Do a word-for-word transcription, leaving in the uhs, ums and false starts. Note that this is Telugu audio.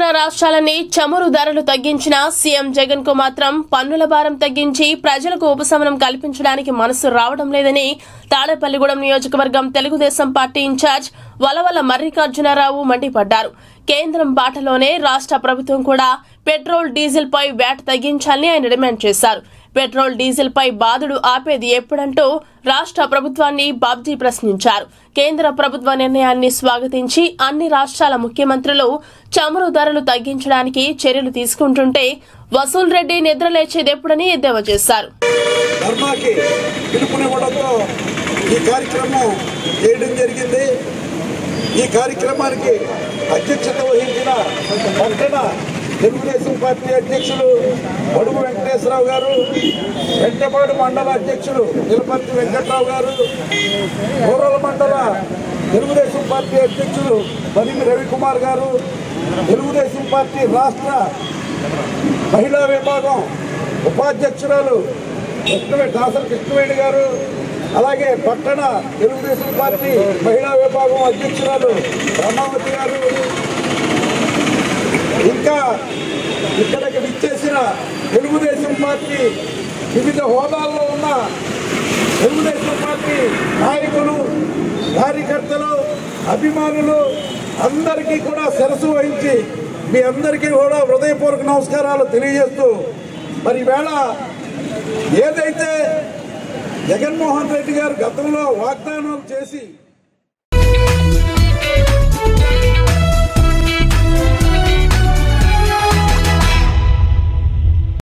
రాష్ట్రాలని చమురు ధరలు తగ్గించిన సీఎం జగన్ కు మాత్రం పన్నుల భారం తగ్గించి ప్రజలకు ఉపశమనం కల్పించడానికి మనసు రావడం లేదని తాడేపల్లిగూడెం నియోజకవర్గం తెలుగుదేశం పార్టీ ఇన్ఛార్జ్ వలవల మల్లికార్జునరావు మండిపడ్డారు. కేంద్రం బాటలోనే రాష్ట్ర ప్రభుత్వం కూడా పెట్రోల్ డీజిల్ పై వ్యాట్ తగ్గించాలని ఆయన డిమాండ్ చేశారు. పెట్రోల్ డీజిల్ పై బాధుడు ఆపేది ఎప్పుడంటూ రాష్ట్ర ప్రభుత్వాన్ని బాబ్జీ ప్రశ్నించారు. కేంద్ర ప్రభుత్వ నిర్ణయాన్ని స్వాగతించి అన్ని రాష్ట్రాల ముఖ్యమంత్రులు చమురు ధరలు తగ్గించడానికి చర్యలు తీసుకుంటుంటే వసూల్ రెడ్డి నిద్రలేచేదెప్పుడని ఎద్దేవా చేశారు. ఈ కార్యక్రమానికి అధ్యక్షత వహించిన పట్టణ తెలుగుదేశం పార్టీ అధ్యక్షులు బడుగు వెంకటేశ్వరరావు గారు, వెంటపాడు మండల అధ్యక్షులు నిలపర్తి వెంకట్రావు గారు, రూరల్ మండల తెలుగుదేశం పార్టీ అధ్యక్షులు బలిమి రవికుమార్ గారు, తెలుగుదేశం పార్టీ రాష్ట్ర మహిళా విభాగం ఉపాధ్యక్షురాలు కృష్ణవేణి దాసరి కృష్ణవేణి గారు, అలాగే పట్టణ తెలుగుదేశం పార్టీ మహిళా విభాగం అధ్యక్షురాలు రమావతి గారు, ఇంకా ఇక్కడికి విచ్చేసిన తెలుగుదేశం పార్టీ వివిధ హోదాల్లో ఉన్న తెలుగుదేశం పార్టీ నాయకులు, కార్యకర్తలు, అభిమానులు అందరికీ కూడా శిరస్సు వహించి మీ అందరికీ కూడా హృదయపూర్వక నమస్కారాలు తెలియజేస్తూ, మరి ఈవేళ ఏదైతే జగన్మోహన్ రెడ్డి గారు గతంలో వాగ్దానాలు చేసి